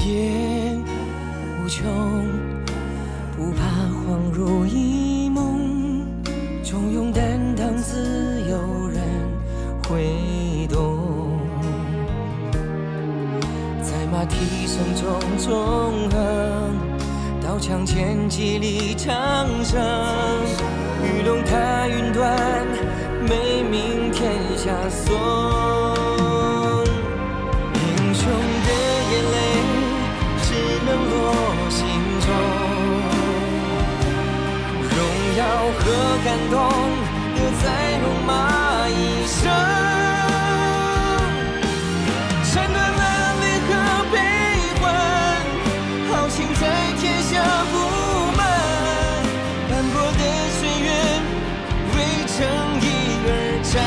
夜无穷，不怕恍如一梦，中庸担当自有人会懂。在马蹄声中纵横，刀枪剑戟里长生。鱼龙踏云端，美名天下颂。英雄的眼泪只能落心中，荣耀和感动留在戎马一生。斩断了泪和悲欢，豪情在天下布满。斑驳的岁月为正义而战，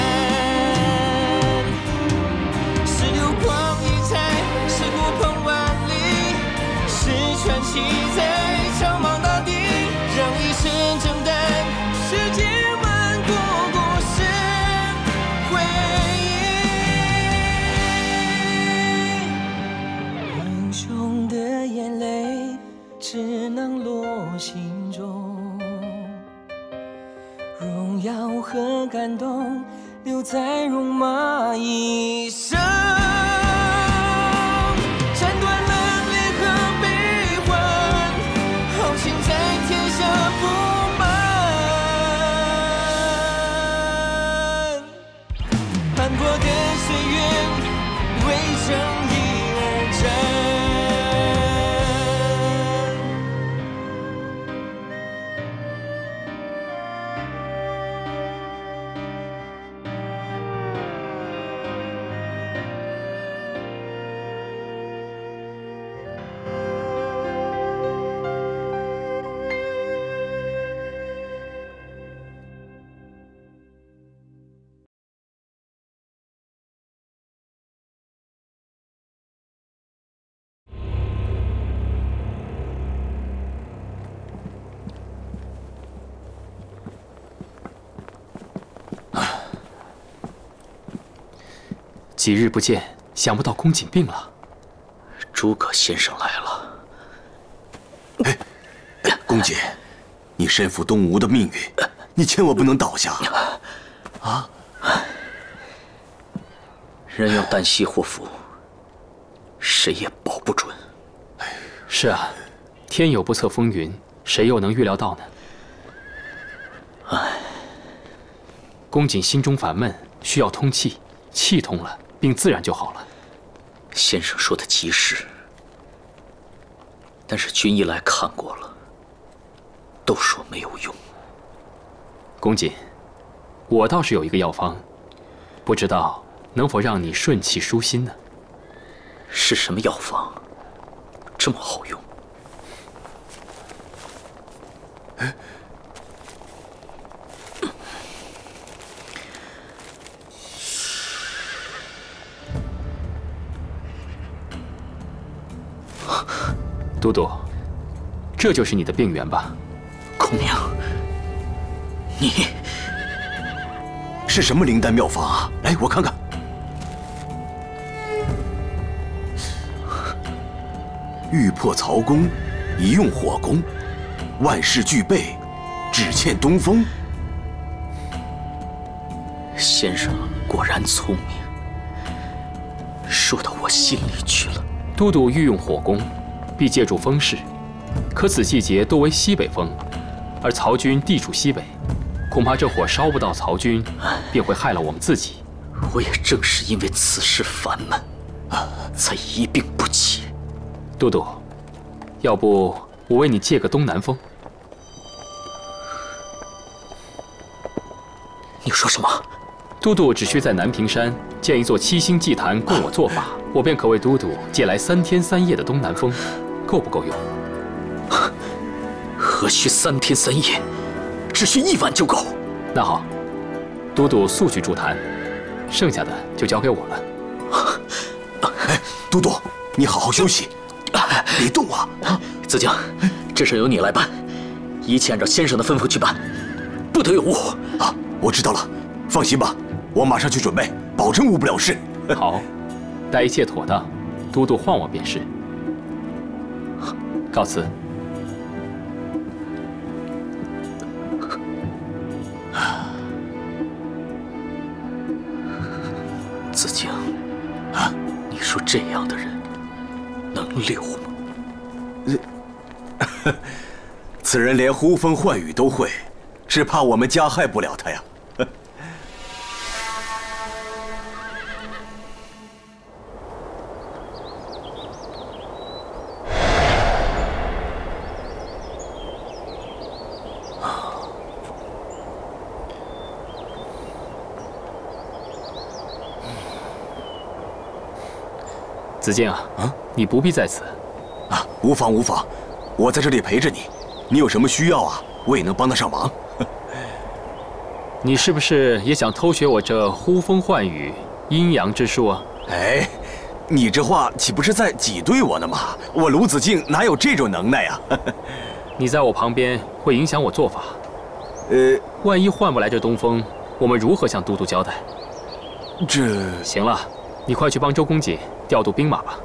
是流光溢彩，是骨鹏万里，是传奇在苍茫大地，让一生承担世界万国故事回忆。英雄的眼泪只能落心中，荣耀和感动留在戎马一生。斩断了泪和悲欢，豪情在天下布满。斑驳的岁月为正义而战。 几日不见，想不到公瑾病了。 诸葛先生来了。 哎，公瑾，你身负东吴的命运，你千万不能倒下啊！ 人要旦夕祸福，谁也保不准。 是啊，天有不测风云，谁又能预料到呢？公瑾心中烦闷，需要通气，气通了，病自然就好了。 先生说的极是，但是军医来看过了，都说没有用。 公瑾，我倒是有一个药方，不知道能否让你顺气舒心呢？ 是什么药方？这么好用？ 都督，这就是你的病源吧？ 孔明，你是什么灵丹妙方啊？来，我看看。欲破曹公，宜用火攻，万事俱备，只欠东风。 先生果然聪明，说到我心里去了。 都督欲用火攻，必借助风势，可此季节多为西北风，而曹军地处西北，恐怕这火烧不到曹军，便会害了我们自己。 我也正是因为此事烦闷，才一病不起。 都督，要不我为你借个东南风？ 你说什么？ 都督只需在南屏山建一座7星祭坛供我做法，我便可为都督借来3天3夜的东南风，够不够用？ 何须3天3夜？只需1晚就够。 那好，都督速去筑坛，剩下的就交给我了。 哎，都督，你好好休息，别动啊！ 子敬，这事由你来办，一切按照先生的吩咐去办，不得有误。 啊，我知道了，放心吧，我马上去准备，保证误不了事。 好，待一切妥当，都督唤我便是。 告辞。 子敬，你说这样的人能留吗？ 此人连呼风唤雨都会，只怕我们加害不了他呀。 子敬啊，你不必在此。 无妨无妨，我在这里陪着你。你有什么需要啊，我也能帮得上忙。 你是不是也想偷学我这呼风唤雨、阴阳之术啊？ 哎，你这话岂不是在挤兑我呢吗？我卢子敬哪有这种能耐啊？ 你在我旁边会影响我做法。万一换不来这东风，我们如何向都督交代？行了，你快去帮周公瑾调度兵马吧。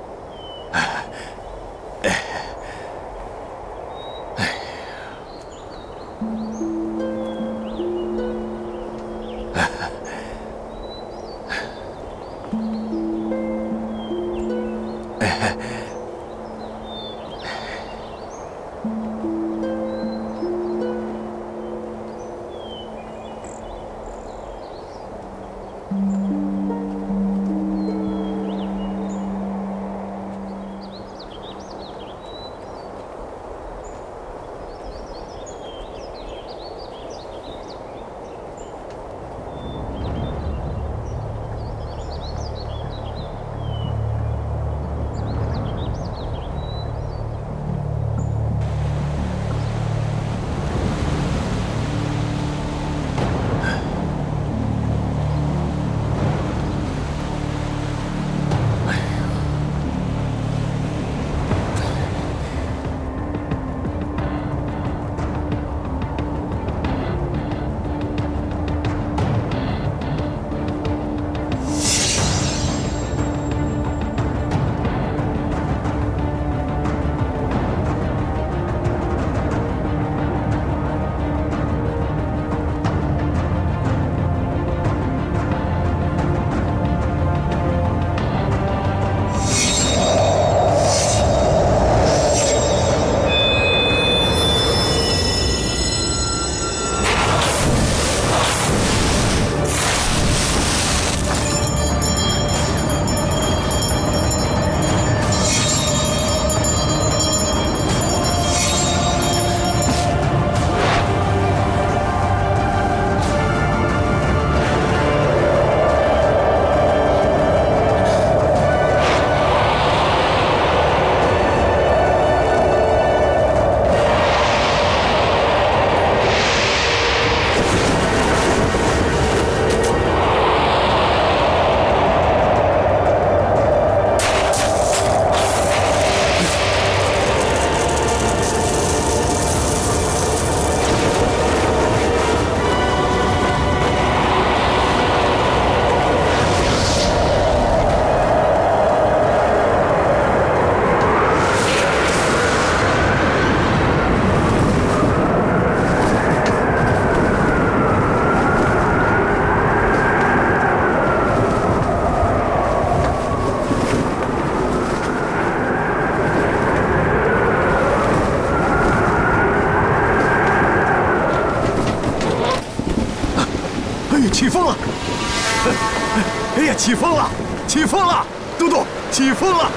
起风了！哎呀，起风了！起风了！都督，起风了！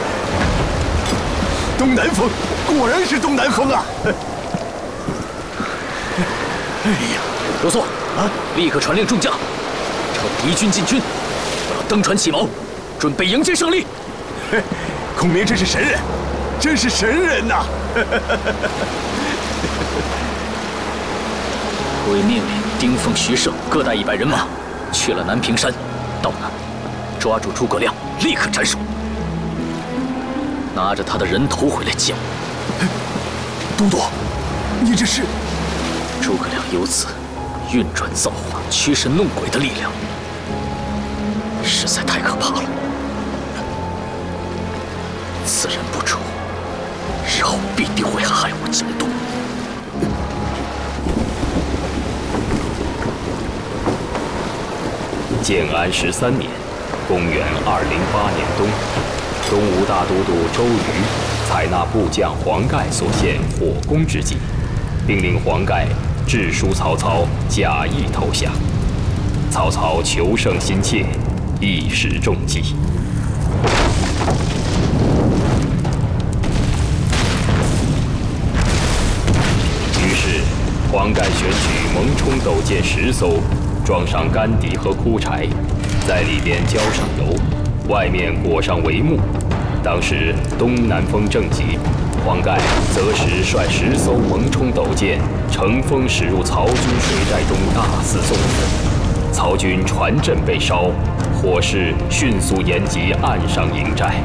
东南风，果然是东南风啊！哎呀， 罗素啊，立刻传令众将，趁敌军进军，我要登船起锚，准备迎接胜利。 孔明真是神人，真是神人呐！ 我已命令丁奉、徐盛各带100人马，去了南屏山，到那抓住诸葛亮，立刻斩首，拿着他的人头回来见我。 都督，你这是？ 诸葛亮由此运转造化、驱神弄鬼的力量，实在太可怕了。此人不除， 日后必定会害我江东。 建安13年，公元208年冬，东吴大都督周瑜采纳部将黄盖所献火攻之计，并令黄盖致书曹操，假意投降。曹操求胜心切，一时中计。于是，黄盖选取蒙冲斗舰10艘。 装上干底和枯柴，在里边浇上油，外面裹上帷幕。当时东南风正急，黄盖择时率10艘蒙冲斗舰乘风驶入曹军水寨中，大肆纵火。曹军船阵被烧，火势迅速延及岸上营寨。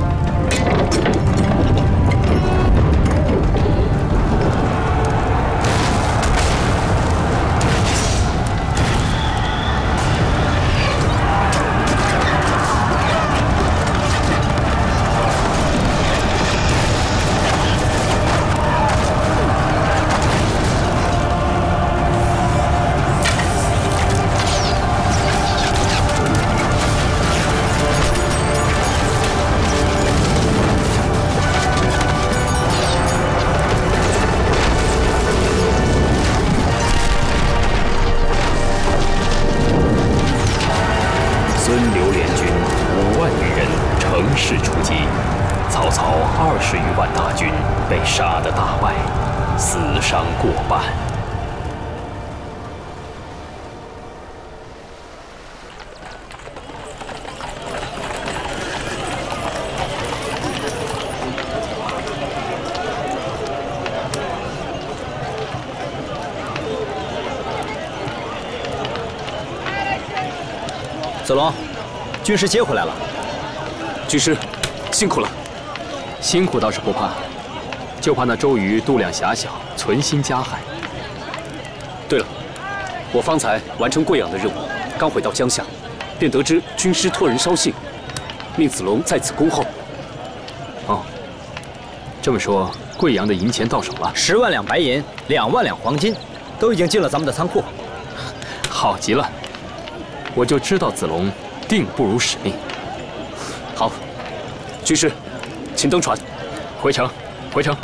子龙，军师接回来了。 军师，辛苦了。辛苦倒是不怕，就怕那周瑜度量狭小，存心加害。 对了，我方才完成贵阳的任务，刚回到江夏，便得知军师托人捎信，命子龙在此恭候。 哦，这么说，贵阳的银钱到手了 ？10万两白银，2万两黄金，都已经进了咱们的仓库。 好极了。 我就知道子龙定不辱使命。 好，军师，请登船， 回城，回城。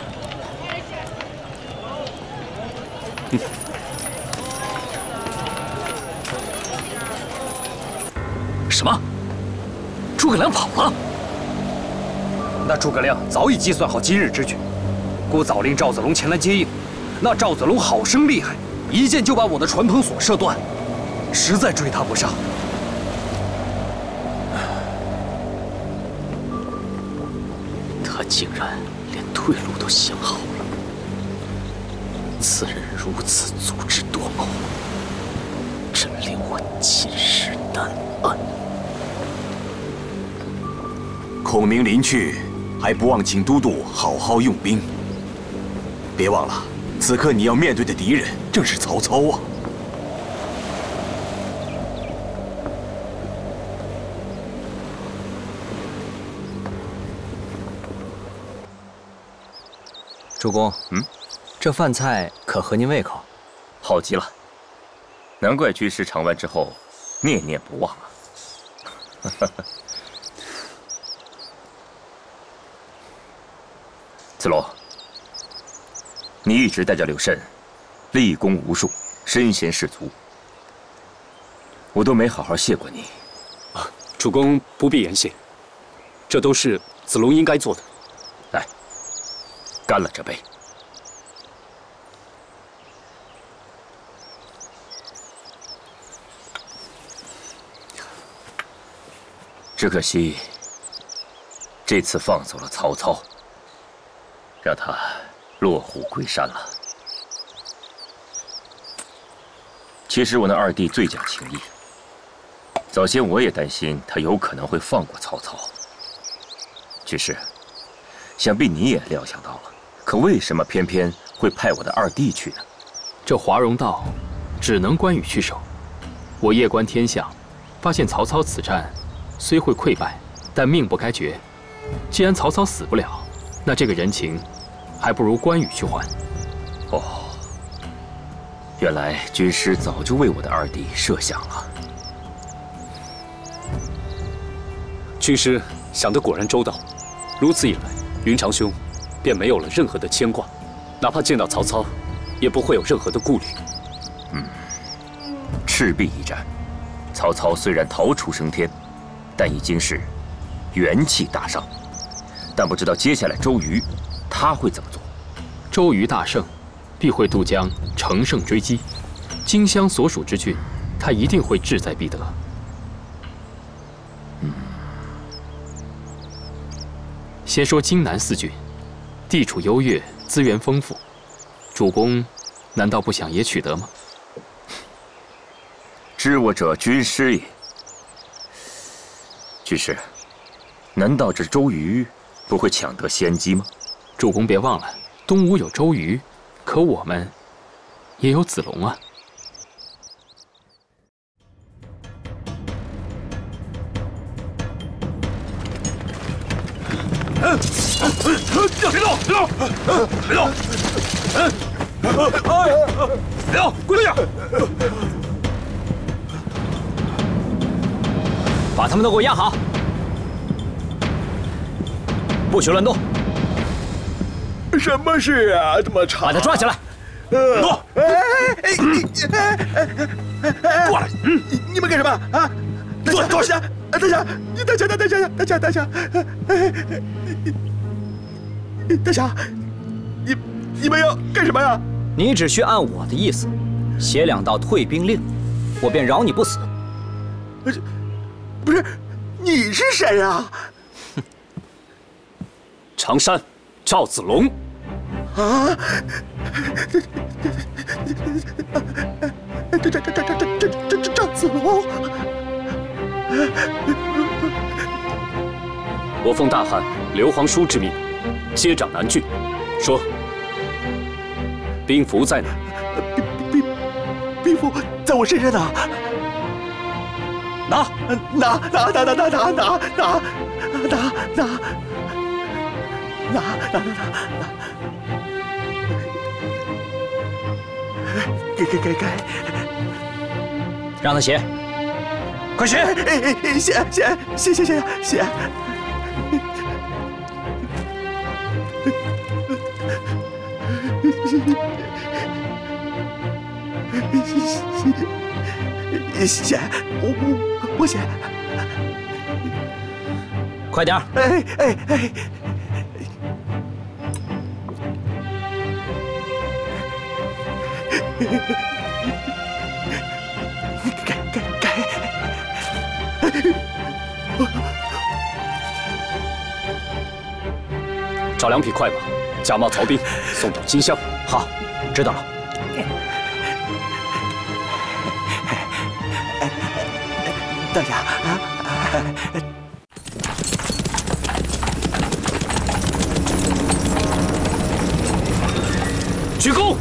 什么？诸葛亮跑了？ 那诸葛亮早已计算好今日之举，故早令赵子龙前来接应。那赵子龙好生厉害，一箭就把我的船篷索射断。 实在追他不上， 他竟然连退路都想好了。此人如此足智多谋，真令我寝食难安。 孔明临去，还不忘请都督好好用兵。别忘了，此刻你要面对的敌人正是曹操啊！ 主公，这饭菜可合您胃口？ 好极了，难怪军师尝完之后念念不忘啊！子龙，你一直带着柳慎，立功无数，身先士卒，我都没好好谢过你。 啊，主公不必言谢，这都是子龙应该做的。 来。 干了这杯！只可惜，这次放走了曹操，让他落虎归山了。其实我那二弟最讲情义，早先我也担心他有可能会放过曹操。军师，想必你也料想到了。 可为什么偏偏会派我的二弟去呢？ 这华容道，只能关羽去守。我夜观天象，发现曹操此战虽会溃败，但命不该绝。既然曹操死不了，那这个人情还不如关羽去换。 哦，原来军师早就为我的二弟设想了。 军师想得果然周到，如此一来，云长兄便没有了任何的牵挂，哪怕见到曹操，也不会有任何的顾虑。 赤壁一战，曹操虽然逃出升天，但已经是元气大伤。但不知道接下来周瑜他会怎么做。 周瑜大胜，必会渡江乘胜追击，荆襄所属之郡，他一定会志在必得。先说荆南4郡，地处优越，资源丰富，主公难道不想也取得吗？ 知我者军师也。军师，难道这周瑜不会抢得先机吗？ 主公别忘了，东吴有周瑜，可我们也有子龙啊。 别动！别动！别动！别动！跪地下！ 把他们都给我押好，不许乱动。 什么事啊？这么长？ 把他抓起来！ 动！过来！你们干什么啊？坐下！等下！你们要干什么呀？ 你只需按我的意思，写2道退兵令，我便饶你不死。 不是，你是谁呀？ 常山，赵子龙。 啊！赵子龙。 我奉大汉刘皇叔之命，接掌南郡，说兵符在哪？ 兵符在我身上呢。拿！给！ 让他写，快写！ 写！写，我写。 快点！ 哎！改！ 找2匹快马，假冒曹兵，送到荆襄。 好，知道了。 等下啊！ 鞠躬！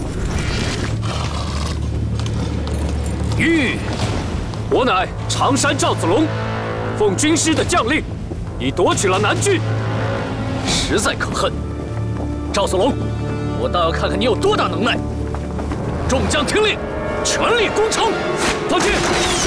吁！我乃常山赵子龙，奉军师的将令，已夺取了南郡，实在可恨。赵子龙，我倒要看看你有多大能耐！众将听令，全力攻城！放箭！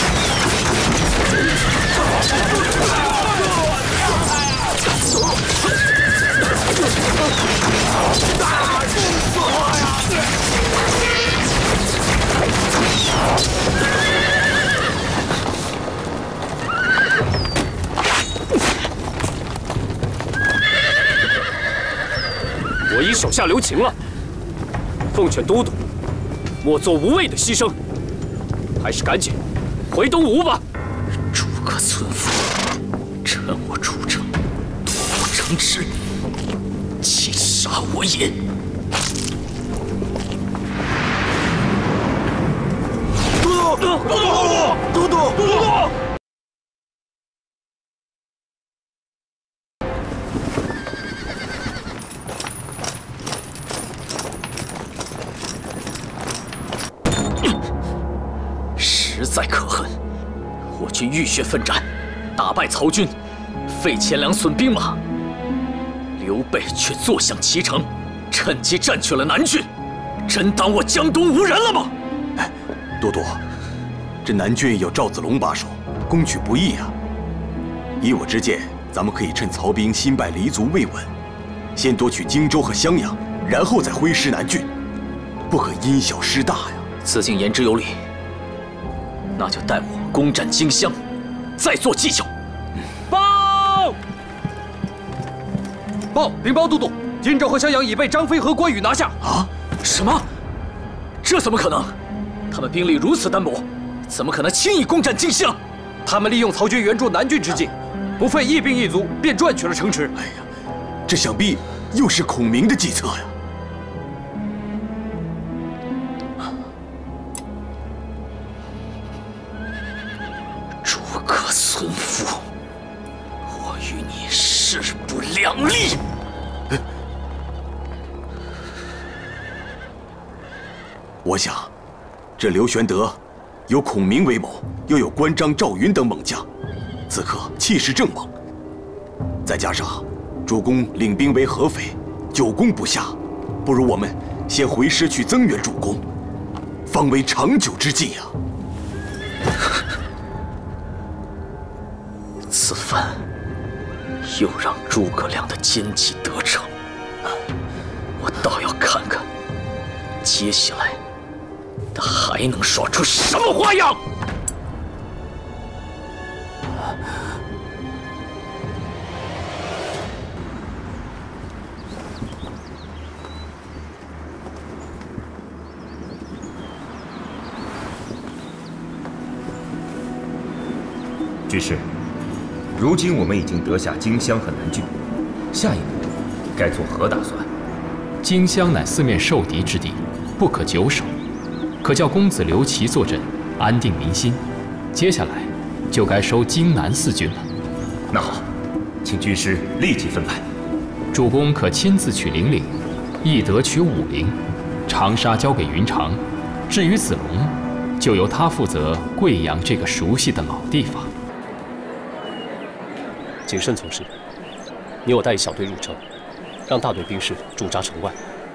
我已手下留情了，奉劝都督，莫做无谓的牺牲，还是赶紧回东吴吧。 诸葛村夫，趁我出城，夺我城池，请杀我也！ 都督！ 实在可恨，我军浴血奋战，打败曹军，废钱粮损兵马，刘备却坐享其成， 趁机占据了南郡，真当我江东无人了吗？ 哎，都督，这南郡有赵子龙把守，攻取不易啊。依我之见，咱们可以趁曹兵新败黎族未稳，先夺取荆州和襄阳，然后再挥师南郡，不可因小失大呀。 此境言之有理，那就待我攻占荆襄，再做计较。 报！禀报都督，荆州和襄阳已被张飞和关羽拿下。 啊？什么？这怎么可能？他们兵力如此单薄，怎么可能轻易攻占荆襄？ 他们利用曹军援助南郡之际，不费一兵一卒便赚取了城池。 哎呀，这想必又是孔明的计策呀！ 诸葛村夫，我与你势不两立。 我想，这刘玄德有孔明为谋，又有关张、赵云等猛将，此刻气势正猛。再加上主公领兵为合肥，久攻不下，不如我们先回师去增援主公，方为长久之计呀。 此番又让诸葛亮的奸计得逞，我倒要看看接下来他还能耍出什么花样。 军师，如今我们已经得下荆襄和南郡，下一步该作何打算？ 荆襄乃四面受敌之地，不可久守，可叫公子刘琦坐镇，安定民心。接下来就该收荆南4郡了。 那好，请军师立即分派。 主公可亲自取零陵，翼德取武陵，长沙交给云长。至于子龙，就由他负责贵阳这个熟悉的老地方。 谨慎从事，你我带一小队入城，让大队兵士驻扎城外。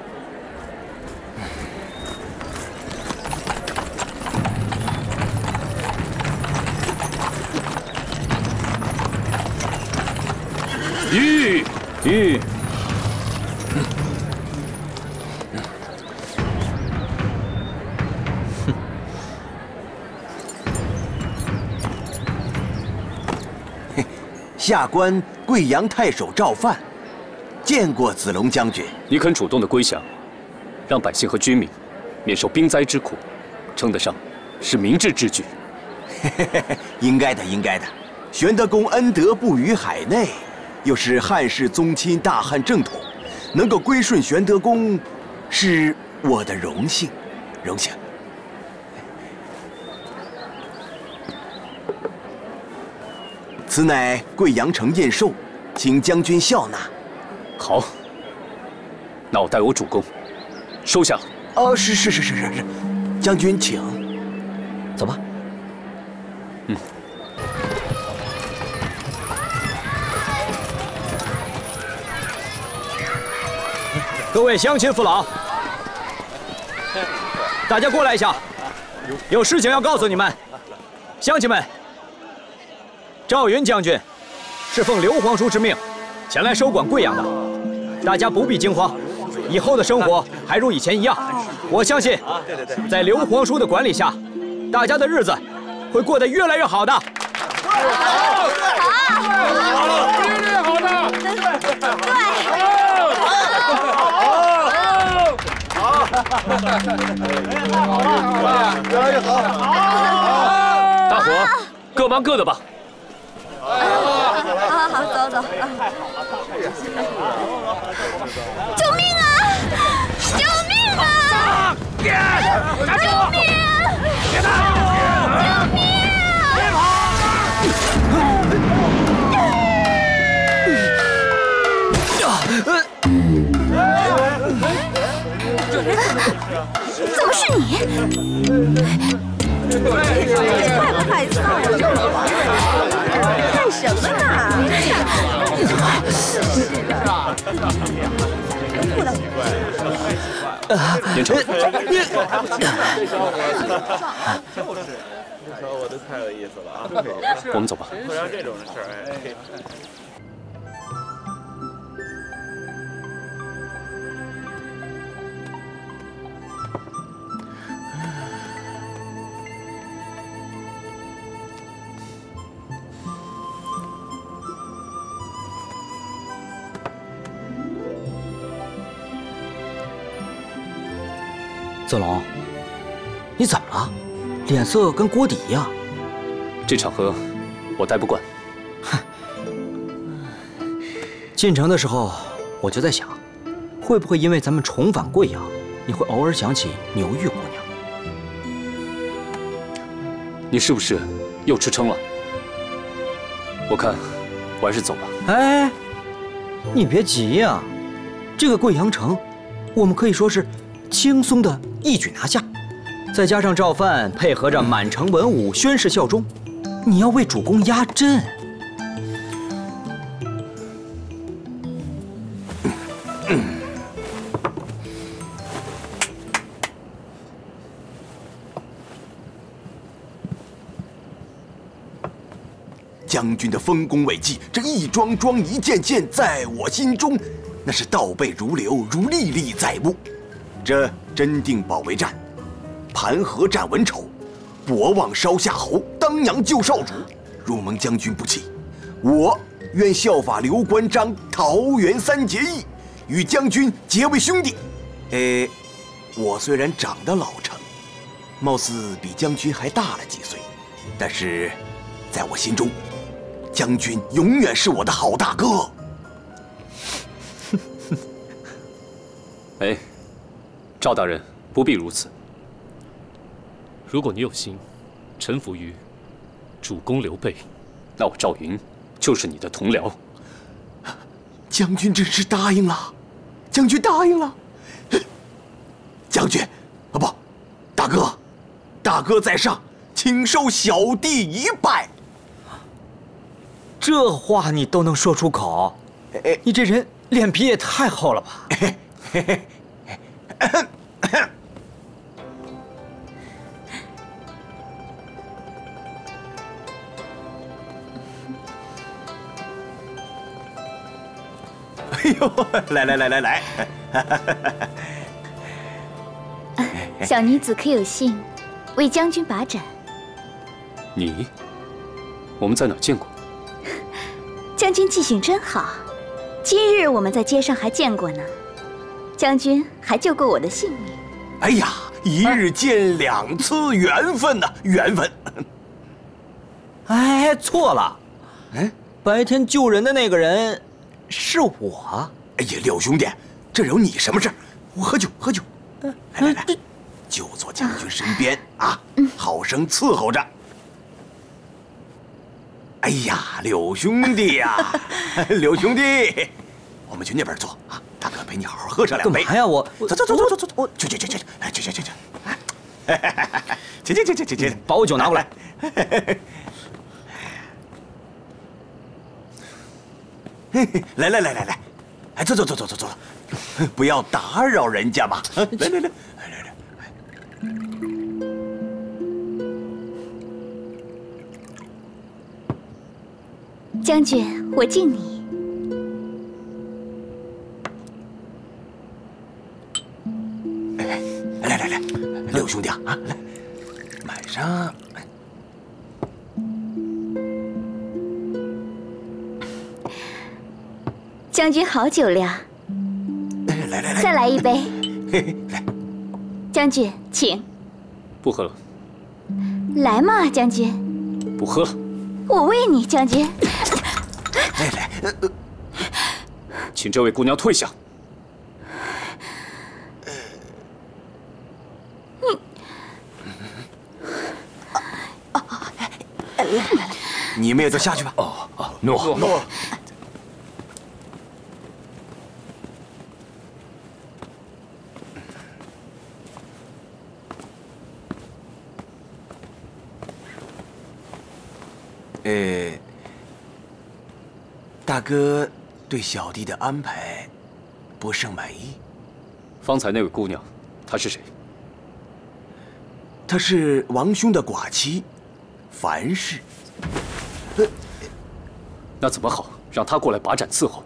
吁！ 下官贵阳太守赵范，见过子龙将军。 你肯主动的归降，让百姓和军民免受兵灾之苦，称得上是明智之举。 应该的，应该的。玄德公恩德布于海内，又是汉室宗亲大汉正统，能够归顺玄德公，是我的荣幸，荣幸。此乃贵阳城宴寿，请将军笑纳。 好，那我代我主公收下。 哦，是，将军请。 走吧。 各位乡亲父老，大家过来一下，有事情要告诉你们。乡亲们，赵云将军是奉刘皇叔之命前来收管贵阳的，大家不必惊慌，以后的生活还如以前一样。我相信，在刘皇叔的管理下，大家的日子会过得越来越好的。 越来越好！大伙各忙各的吧。 好，走。救命啊！救命啊！救命！别跑！救命！别跑！怎么是你？太不害臊了！干什么呢？ 连城， 这小伙子太有意思了啊！ 我们走吧。 碰上这种事儿，哎。 子龙，你怎么了？脸色跟锅底一样。 这场合我待不惯。 进城的时候我就在想，会不会因为咱们重返贵阳，你会偶尔想起牛玉姑娘？ 你是不是又吃撑了？我看我还是走吧。 哎，你别急呀，这个贵阳城，我们可以说是轻松的一举拿下，再加上赵范配合着满城文武宣誓效忠，你要为主公压阵。 将军的丰功伟绩，这一桩桩、一件件，在我心中，那是倒背如流，如历历在目。这真定保卫战、盘河战文丑、博望烧夏侯、当阳救少主，若蒙将军不弃，我愿效法刘关张桃园三结义，与将军结为兄弟。我虽然长得老成，貌似比将军还大了几岁，但是在我心中，将军永远是我的好大哥。 哎，赵大人不必如此。 如果你有心臣服于主公刘备，那我赵云就是你的同僚。 将军真是答应了，将军答应了。将军，啊不，大哥，大哥在上，请受小弟一拜。 这话你都能说出口，你这人脸皮也太厚了吧？ 哎呦，来！ 小女子可有幸为将军把盏？ 你，我们在哪儿见过？ 将军记性真好，今日我们在街上还见过呢。将军还救过我的性命。 哎呀，一日见2次，缘分呐，缘分。 哎，错了，白天救人的那个人是我。 哎呀，柳兄弟，这有你什么事？我喝酒。来，就坐将军身边啊，好生伺候着。哎呀，柳兄弟呀，柳兄弟，我们去那边坐啊，大哥陪你好好喝上2杯。 干嘛呀？我走，去，去， 把我酒拿过来。 来，哎，走，不要打扰人家嘛。来。 将军，我敬你。 来，柳兄弟啊，来，买上。 将军好酒量。 来， 再来一杯。 来， 将军，请。 不喝了。 来嘛，将军。 不喝了。 我喂你，将军。 来， 请这位姑娘退下。 你们也都下去吧。诺。大哥对小弟的安排不胜满意。 方才那位姑娘，她是谁？ 她是王兄的寡妻，樊氏。 那怎么好？让她过来把盏伺候。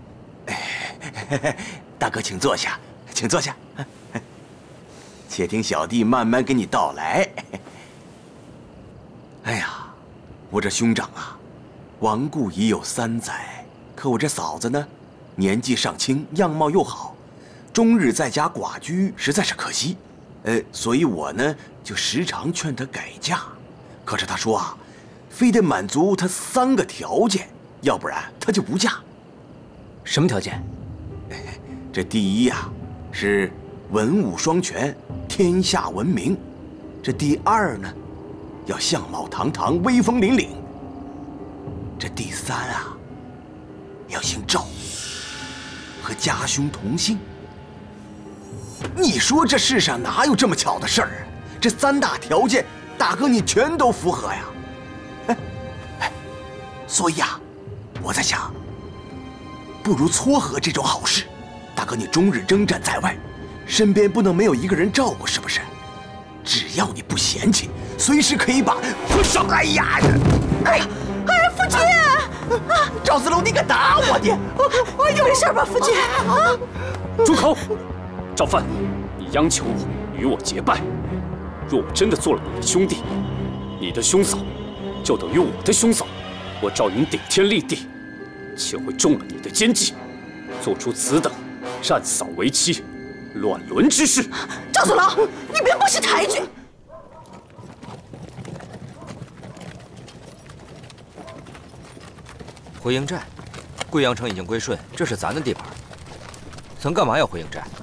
大哥，请坐下，请坐下。且听小弟慢慢给你道来。哎呀，我这兄长啊，亡故已有3载，可我这嫂子呢，年纪尚轻，样貌又好，终日在家寡居，实在是可惜。所以我呢就时常劝她改嫁，可是她说啊，非得满足她3个条件，要不然她就不嫁。 什么条件？ 这第一呀，是文武双全，天下闻名；这第2呢，要相貌堂堂，威风凛凛；这第3啊，要姓赵，和家兄同姓。你说这世上哪有这么巧的事儿？这3大条件，大哥你全都符合呀！所以啊，我在想，不如撮合这种好事。大哥你终日征战在外，身边不能没有一个人照顾，是不是？只要你不嫌弃，随时可以把混上。哎呀！ 夫君！ 赵子龙，你敢打我你！ 你没事吧，夫君？ 住口！赵范，你央求我与我结拜，若我真的做了你的兄弟，你的兄嫂就等于我的兄嫂，我赵云顶天立地，且会中了你的奸计，做出此等占嫂为妻、乱伦之事。 赵子龙，你别不识抬举！ 回营寨，贵阳城已经归顺，这是咱的地盘，咱干嘛要回营寨？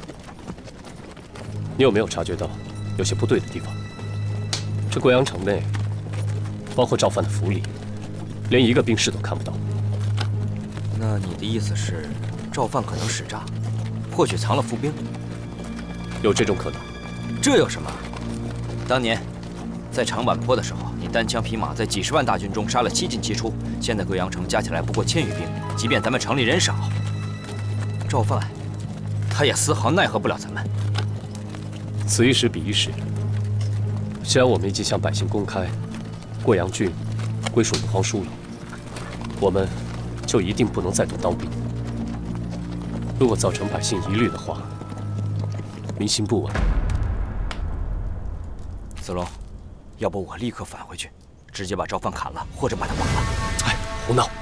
你有没有察觉到有些不对的地方？这贵阳城内，包括赵范的府里，连一个兵士都看不到。 那你的意思是，赵范可能使诈，或许藏了伏兵？ 有这种可能。 这有什么？当年在长坂坡的时候，你单枪匹马在几十万大军中杀了7进7出。现在贵阳城加起来不过1000余兵，即便咱们城里人少，赵范他也丝毫奈何不了咱们。 此一时彼一时。既然我们已经向百姓公开，贵阳郡归属刘皇叔了，我们就一定不能再动刀兵。如果造成百姓疑虑的话，民心不稳。 子龙，要不我立刻返回去，直接把赵范砍了，或者把他剐了。 哎，胡闹！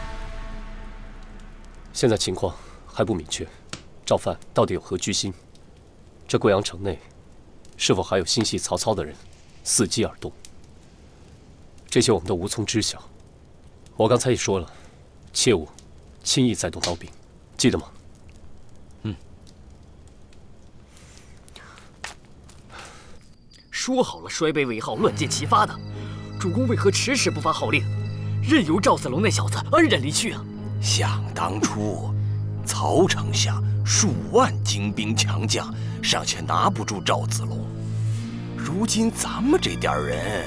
现在情况还不明确，赵范到底有何居心？这贵阳城内是否还有心系曹操的人，伺机而动？这些我们都无从知晓。我刚才也说了，切勿轻易再动刀兵，记得吗？ 说好了衰卑为号，乱箭齐发的，主公为何迟迟不发号令，任由赵子龙那小子安然离去啊？ 想当初，曹丞相数万精兵强将，尚且拿不住赵子龙。如今咱们这点人，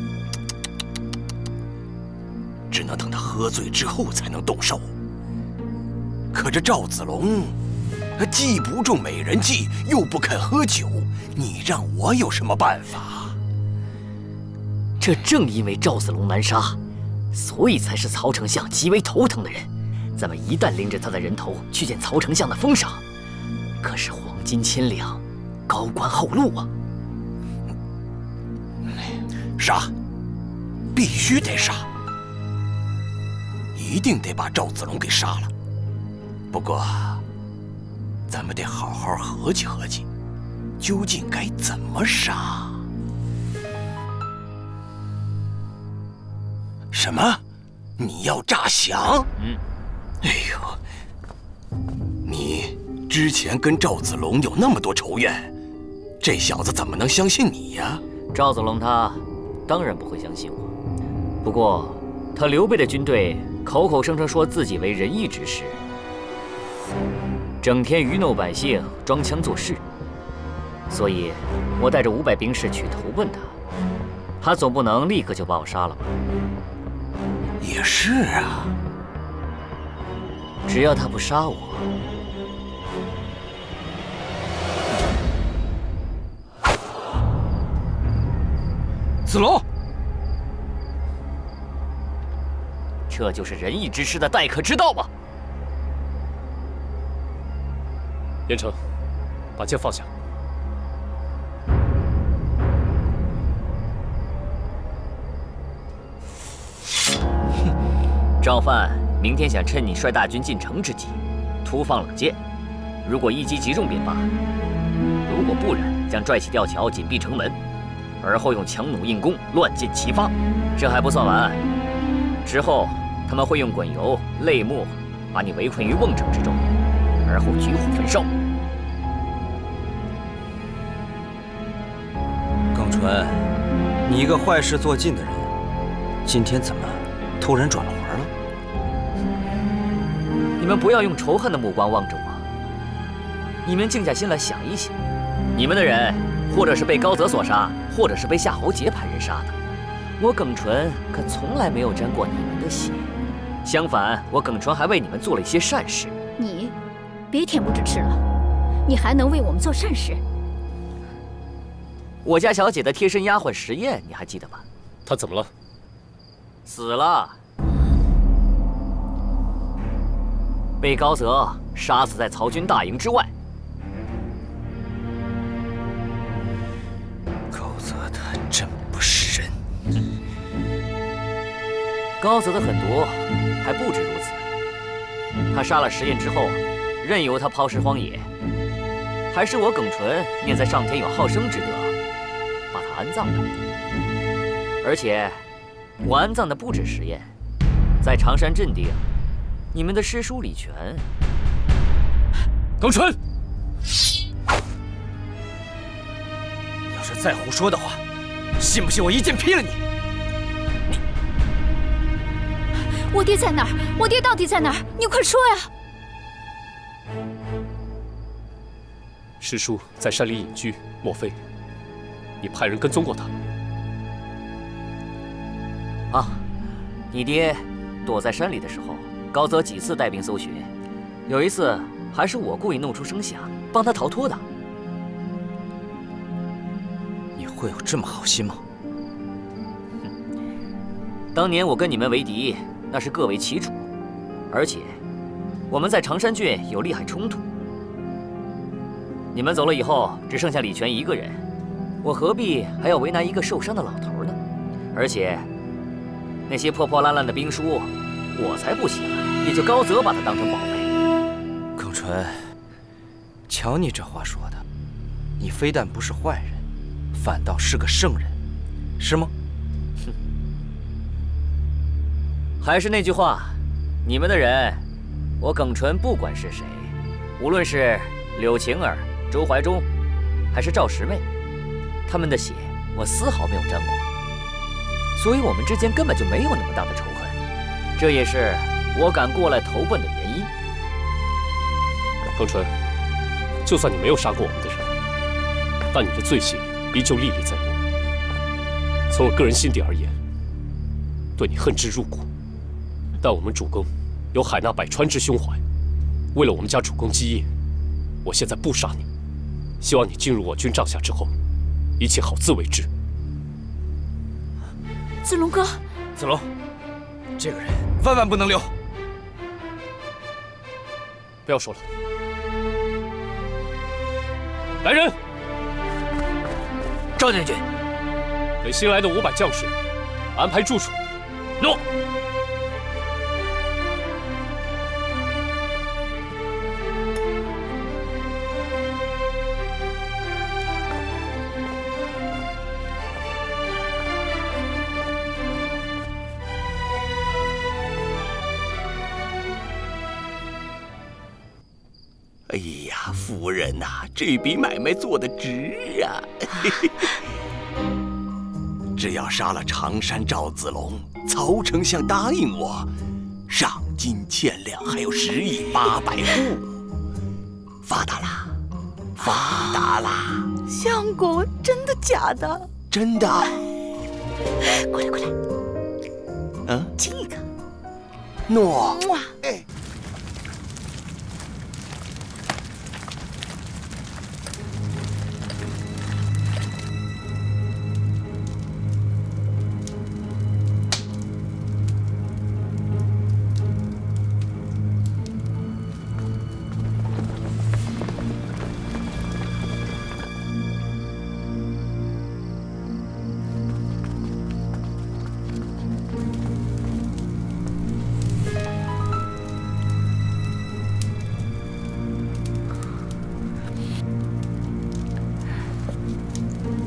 只能等他喝醉之后才能动手。可这赵子龙，既不中美人计，又不肯喝酒，你让我有什么办法？ 这正因为赵子龙难杀，所以才是曹丞相极为头疼的人。咱们一旦拎着他的人头去见曹丞相的封赏，可是黄金千两，高官厚禄啊！ 杀，必须得杀，一定得把赵子龙给杀了。不过，咱们得好好合计合计，究竟该怎么杀？什么？你要诈降？哎呦，你之前跟赵子龙有那么多仇怨，这小子怎么能相信你呀？ 赵子龙他当然不会相信我，不过他刘备的军队口口声声说自己为仁义之师，整天愚弄百姓，装腔作势，所以我带着500兵士去投奔他，他总不能立刻就把我杀了吧？ 也是啊， 只要他不杀我， 子龙， 这就是仁义之师的待客之道吗？ 严城，把剑放下。 赵范明天想趁你率大军进城之际，突放冷箭。如果一击即中便罢；如果不然，将拽起吊桥紧闭城门，而后用强弩硬弓，乱箭齐发。这还不算完，之后他们会用滚油、泪木把你围困于瓮城之中，而后举火焚烧。 耿纯，你一个坏事做尽的人，今天怎么突然转了行了？ 你们不要用仇恨的目光望着我。你们静下心来想一想，你们的人，或者是被高泽所杀，或者是被夏侯杰派人杀的。我耿纯可从来没有沾过你们的血，相反，我耿纯还为你们做了一些善事。 你别恬不知耻了，你还能为我们做善事？ 我家小姐的贴身丫鬟石燕，你还记得吧？ 她怎么了？ 死了，被高泽杀死在曹军大营之外。 高泽他真不是人。 高泽的狠毒还不止如此，他杀了石燕之后，任由他抛尸荒野，还是我耿纯念在上天有好生之德，把他安葬的。而且，我安葬的不止石燕，在常山镇定，你们的师叔李全。 耿纯，你要是再胡说的话，信不信我一剑劈了你？ 我爹在哪儿？我爹到底在哪儿？你快说呀！ 师叔在山里隐居，莫非你派人跟踪过他？ 啊，你爹躲在山里的时候，高泽几次带兵搜寻，有一次还是我故意弄出声响，帮他逃脱的。 你会有这么好心吗？ 当年我跟你们为敌，那是各为其主，而且我们在常山郡有利害冲突。你们走了以后，只剩下李全一个人，我何必还要为难一个受伤的老头呢？而且那些破破烂烂的兵书，我才不稀罕，也就高泽把它当成宝贝。 耿纯，瞧你这话说的，你非但不是坏人，反倒是个圣人，是吗？ 哼，还是那句话，你们的人，我耿纯不管是谁，无论是柳晴儿、周怀忠，还是赵十妹，他们的血我丝毫没有沾过，所以我们之间根本就没有那么大的仇恨，这也是我敢过来投奔的原因。 耿纯，就算你没有杀过我们的人，但你的罪行依旧历历在目。从我个人心底而言，对你恨之入骨。但我们主公有海纳百川之胸怀，为了我们家主公基业，我现在不杀你。希望你进入我军帐下之后，一切好自为之。 子龙哥， 子龙，这个人万万不能留。 不要说了，来人！ 赵将军， 给新来的500将士安排住处。诺。 哎呀，夫人呐，这笔买卖做得值呀！只要杀了常山赵子龙，曹丞相答应我，赏金1000两，还有10亿800户，发达啦，发达啦！ 相公，真的假的？ 真的。 过来，过来， 嗯， 亲一个。 诺。 哎。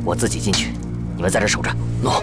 我自己进去，你们在这守着。 喏。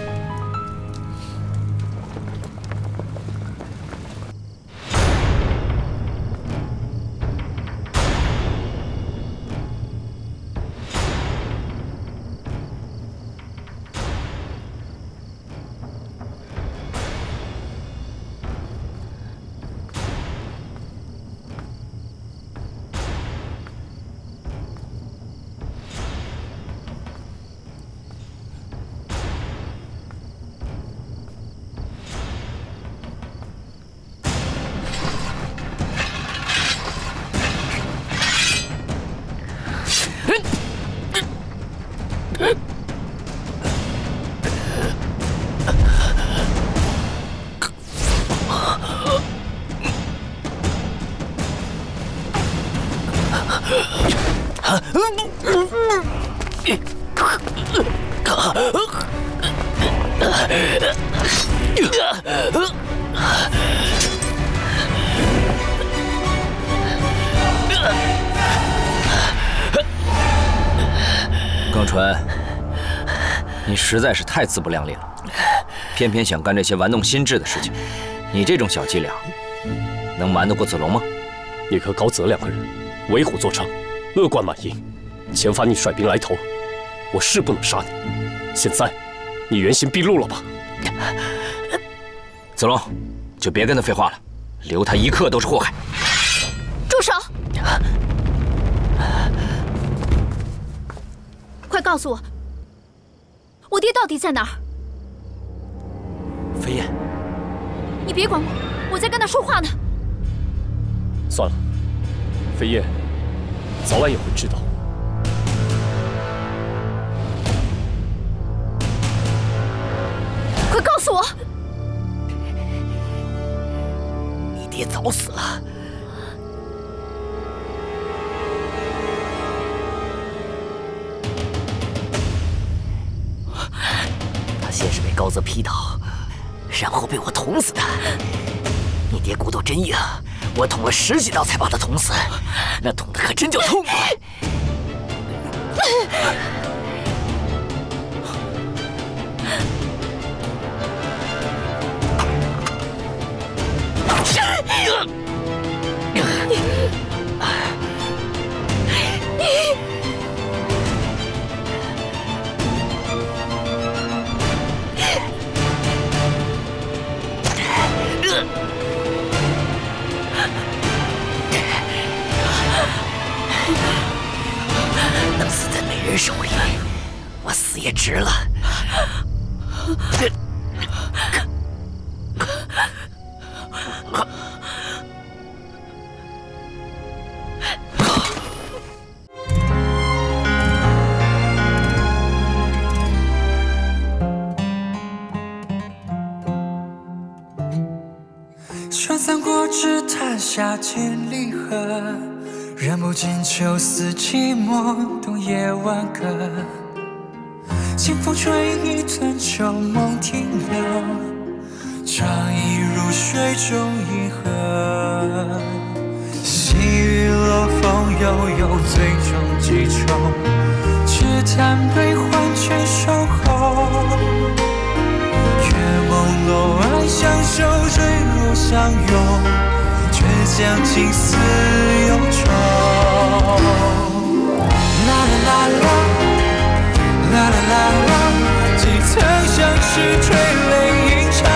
耿纯，你实在是太自不量力了，偏偏想干这些玩弄心智的事情。你这种小伎俩，能瞒得过子龙吗？ 你和高泽两个人为虎作伥，恶贯满盈，前番你率兵来投，我是不能杀你。现在，你原形毕露了吧？ 子龙，就别跟他废话了，留他一刻都是祸害。 住手！快告诉我，我爹到底在哪儿？ 飞燕， 你别管我，我在跟他说话呢。 算了，飞燕早晚也会知道。 快告诉我， 你爹早死了。他先是被高泽劈倒，然后被我捅死的。你爹骨头真硬，我捅了10几刀才把他捅死，那捅的可真叫痛快。能死在美人手里，我死也值了。 穿三国志，谈下千里河，人不尽秋思寂寞，冬夜挽歌。清风吹一段旧梦停留，长忆如水中银河。细雨落，风悠悠，最终几重，只叹悲欢全守候。月朦胧，爱相守，坠入相拥，却将情丝忧愁。啦啦啦啦，啦啦啦啦，几曾相识，垂泪吟唱。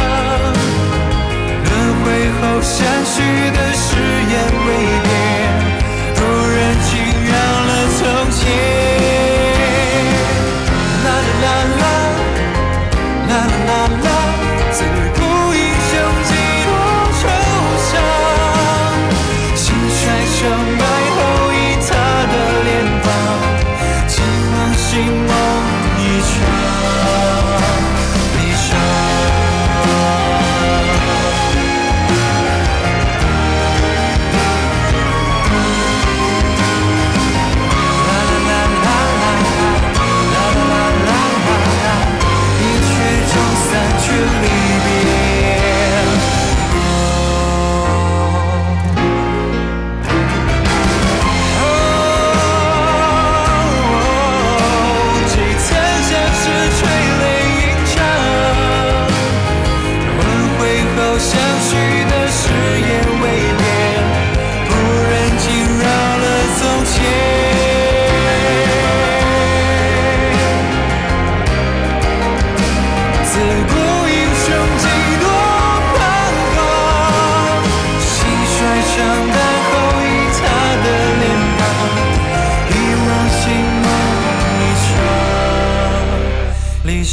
轮回后相许的誓言未变，若人情让了从前。啦啦啦啦。啦啦啦啦，自古英雄几多惆怅，兴衰成败后一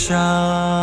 伤。